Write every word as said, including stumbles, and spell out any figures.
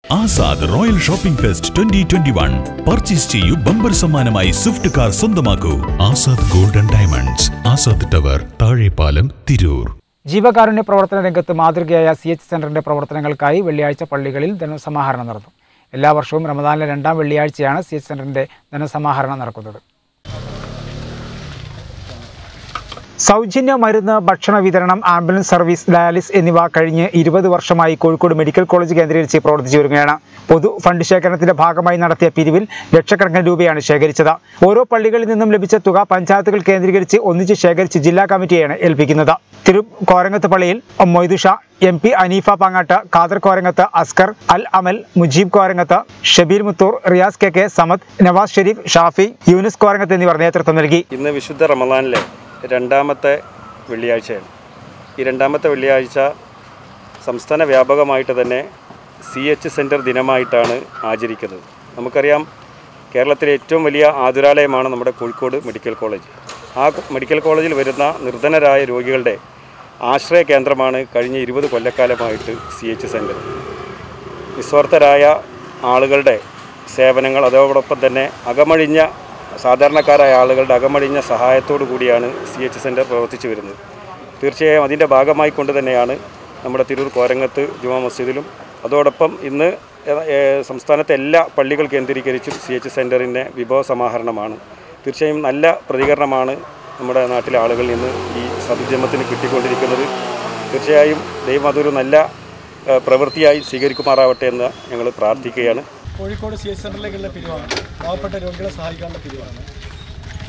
Azad royal shopping fest twenty twenty one purchase ചെയ്യൂ, bumper സമ്മാനമായി Swift car സ്വന്തമാക്കൂ. Azad golden diamonds, Azad tower, Thazhepalam, Tirur. ജീവകാരുണ്യ പ്രവർത്തന രംഗത്ത് മാതൃകയായ സി എച്ച് സെന്ററിന്റെ പ്രവർത്തനങ്ങൾക്കായി വെള്ളിയാഴ്ച പള്ളികളിൽ ധനസമാഹരണം നടന്നു. എല്ലാ വർഷവും റമദാനിലെ രണ്ടാം വെള്ളിയാഴ്ചയാണ് സി എച്ച് സെന്ററിന്റെ ധനസമാഹരണം നടക്കുന്നത്. സൗജന്യ മരുന്ന്, ഭക്ഷണ വിതരണം, ആംബുലൻസ് സർവീസ്, ഡയാലിസ് എന്നിവ കഴിഞ്ഞ് ഇരുപത് വർഷമായി കോഴിക്കോട് മെഡിക്കൽ കോളേജ് കേന്ദ്രീകരിച്ച് പ്രവർത്തിച്ചു വരികയാണ്. പൊതു ഫണ്ട് ശേഖരണത്തിന്റെ ഭാഗമായി നടത്തിയ പിരിവിൽ ലക്ഷക്കണക്കിന് രൂപയാണ് ശേഖരിച്ചത്. ഓരോ പള്ളികളിൽ നിന്നും ലഭിച്ച തുക പഞ്ചായത്തുകൾ കേന്ദ്രീകരിച്ച് ഒന്നിച്ച് ശേഖരിച്ച് ജില്ലാ കമ്മിറ്റിയാണ് ഏൽപ്പിക്കുന്നത്. തിരു കോരങ്ങത്ത് പള്ളിയിൽ Moidusha, M P Aneefa Pangat, Khader Korangath, Askar, Al Amal, Mujeeb Korangath, Shabeer Muthur, Riyas K K, Samad, Navas Sherif, Shafi, Yunis Korangath എന്നിവർ നേതൃത്വം നൽകി. ഇന്ന് വിശുദ്ധ റമദാനിലെ രണ്ടാമത്തെ വെള്ളിയാഴ്ചയാണ്. ഈ രണ്ടാമത്തെ വെള്ളിയാഴ്ച സംസ്ഥാന വ്യാപകമായിട്ട് തന്നെ സി എച്ച് സെൻറ്റർ ദിനമായിട്ടാണ് ആചരിക്കുന്നത്. നമുക്കറിയാം, കേരളത്തിലെ ഏറ്റവും വലിയ ആതുരാലയമാണ് നമ്മുടെ കോഴിക്കോട് മെഡിക്കൽ കോളേജ്. ആ മെഡിക്കൽ കോളേജിൽ വരുന്ന നിർധനരായ രോഗികളുടെ ആശ്രയ കേന്ദ്രമാണ് കഴിഞ്ഞ ഇരുപത് കൊല്ലക്കാലമായിട്ട് സി എച്ച് സെൻറ്റർ. നിസ്വാർത്ഥരായ ആളുകളുടെ സേവനങ്ങൾ, അതോടൊപ്പം തന്നെ അകമഴിഞ്ഞ സാധാരണക്കാരായ ആളുകളുടെ അകമഴിഞ്ഞ സഹായത്തോടു കൂടിയാണ് സി എച്ച് സെൻറ്റർ പ്രവർത്തിച്ചു വരുന്നത്. തീർച്ചയായും അതിൻ്റെ ഭാഗമായി കൊണ്ട് തന്നെയാണ് നമ്മുടെ തിരൂർ കോരങ്ങത്ത് ജുമാ മസ്ജിദിലും അതോടൊപ്പം ഇന്ന് സംസ്ഥാനത്തെ എല്ലാ പള്ളികൾ കേന്ദ്രീകരിച്ചും സി എച്ച് സെൻറ്ററിൻ്റെ വിഭവ സമാഹരണമാണ്. തീർച്ചയായും നല്ല പ്രതികരണമാണ് നമ്മുടെ നാട്ടിലെ ആളുകളിൽ നിന്ന് ഈ സദുദ്യമത്തിന് കിട്ടിക്കൊണ്ടിരിക്കുന്നത്. തീർച്ചയായും ദൈവം അതൊരു നല്ല പ്രവൃത്തിയായി സ്വീകരിക്കുമാറാവട്ടെ എന്ന് ഞങ്ങൾ പ്രാർത്ഥിക്കുകയാണ്. കോഴിക്കോട് സി എച്ച് സെൻ്ററിലേക്കുള്ള പിരിവാണ്, പാവപ്പെട്ട രോഗികളെ സഹായിക്കാനുള്ള പിരിവാണ്.